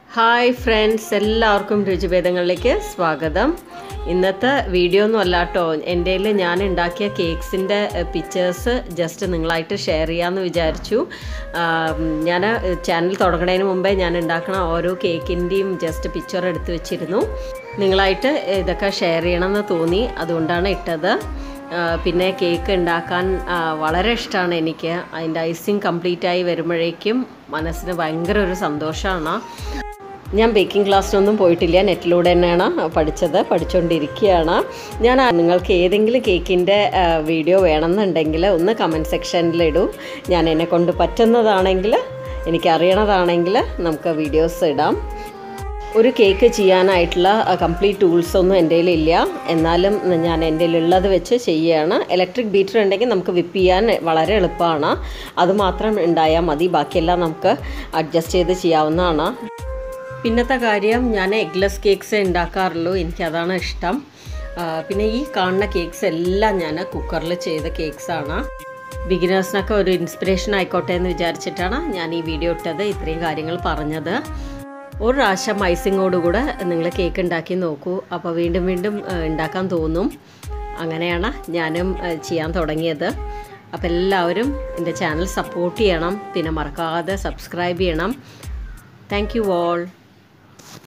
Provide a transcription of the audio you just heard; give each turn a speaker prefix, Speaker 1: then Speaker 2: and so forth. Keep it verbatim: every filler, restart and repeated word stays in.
Speaker 1: Hi friends, എല്ലാവർക്കും രുചിഭേദങ്ങളിലേക്ക് സ്വാഗതം. ഇന്നത്തെ വീഡിയോ ഒന്നും അല്ല കേട്ടോ, എൻ്റെ കയ്യിൽ ഞാൻ ഉണ്ടാക്കിയ കേക്ക്സിൻ്റെ പിക്ചേഴ്സ് ജസ്റ്റ് നിങ്ങളായിട്ട് ഷെയർ ചെയ്യാമെന്ന് വിചാരിച്ചു. ഞാൻ ചാനൽ തുടങ്ങുന്നതിന് മുമ്പേ ഞാൻ ഉണ്ടാക്കുന്ന ഓരോ കേക്കിൻ്റെയും ജസ്റ്റ് പിക്ചർ എടുത്ത് വെച്ചിരുന്നു. നിങ്ങളായിട്ട് ഇതൊക്കെ ഷെയർ ചെയ്യണമെന്ന് തോന്നി, അതുകൊണ്ടാണ് ഇട്ടത്. പിന്നെ കേക്ക് ഉണ്ടാക്കാൻ വളരെ ഇഷ്ടമാണ് എനിക്ക്. അതിൻ്റെ ഐസിങ് കംപ്ലീറ്റായി വരുമ്പോഴേക്കും മനസ്സിന് ഭയങ്കര ഒരു സന്തോഷമാണ്. ഞാൻ ബേക്കിംഗ് ക്ലാസ്സിനൊന്നും പോയിട്ടില്ല, നെറ്റിലൂടെ തന്നെയാണ് പഠിച്ചത്, പഠിച്ചുകൊണ്ടിരിക്കുകയാണ്. ഞാൻ നിങ്ങൾക്ക് ഏതെങ്കിലും കേക്കിൻ്റെ വീഡിയോ വേണമെന്നുണ്ടെങ്കിൽ ഒന്ന് കമൻറ്റ് സെക്ഷനിലിടൂ. ഞാൻ എന്നെ കൊണ്ട് പറ്റുന്നതാണെങ്കിൽ, എനിക്കറിയണതാണെങ്കിൽ നമുക്ക് വീഡിയോസ് ഇടാം. ഒരു കേക്ക് ചെയ്യാനായിട്ടുള്ള കംപ്ലീറ്റ് ടൂൾസൊന്നും എൻ്റെ കയ്യിലില്ല, എന്നാലും ഞാൻ എൻ്റെ കയ്യിലുള്ളത് വെച്ച് ചെയ്യുകയാണ്. ഇലക്ട്രിക് ബീറ്റർ ഉണ്ടെങ്കിൽ നമുക്ക് വിപ്പ് ചെയ്യാൻ വളരെ എളുപ്പമാണ്. അതുമാത്രം ഉണ്ടായാൽ മതി, ബാക്കിയെല്ലാം നമുക്ക് അഡ്ജസ്റ്റ് ചെയ്ത് ചെയ്യാവുന്നതാണ്. പിന്നത്തെ കാര്യം, ഞാൻ എഗ്ലെസ് കേക്ക്സ് ഉണ്ടാക്കാറുള്ളൂ, എനിക്കതാണ് ഇഷ്ടം. പിന്നെ ഈ കാണുന്ന കേക്ക്സ് എല്ലാം ഞാൻ കുക്കറിൽ ചെയ്ത കേക്ക്സാണ്. ബിഗിനേഴ്സിനൊക്കെ ഒരു ഇൻസ്പിറേഷൻ ആയിക്കോട്ടെ എന്ന് വിചാരിച്ചിട്ടാണ് ഞാൻ ഈ വീഡിയോ ഇട്ടത്, ഇത്രയും കാര്യങ്ങൾ പറഞ്ഞത്. ഒരു പ്രാവശ്യം ഐസിങ്ങോടുകൂടെ നിങ്ങൾ കേക്ക് ഉണ്ടാക്കി നോക്കൂ, അപ്പോൾ വീണ്ടും വീണ്ടും ഉണ്ടാക്കാൻ തോന്നും. അങ്ങനെയാണ് ഞാനും ചെയ്യാൻ തുടങ്ങിയത്. അപ്പോൾ എല്ലാവരും എൻ്റെ ചാനൽ സപ്പോർട്ട് ചെയ്യണം, പിന്നെ മറക്കാതെ സബ്സ്ക്രൈബ് ചെയ്യണം. Thank you all.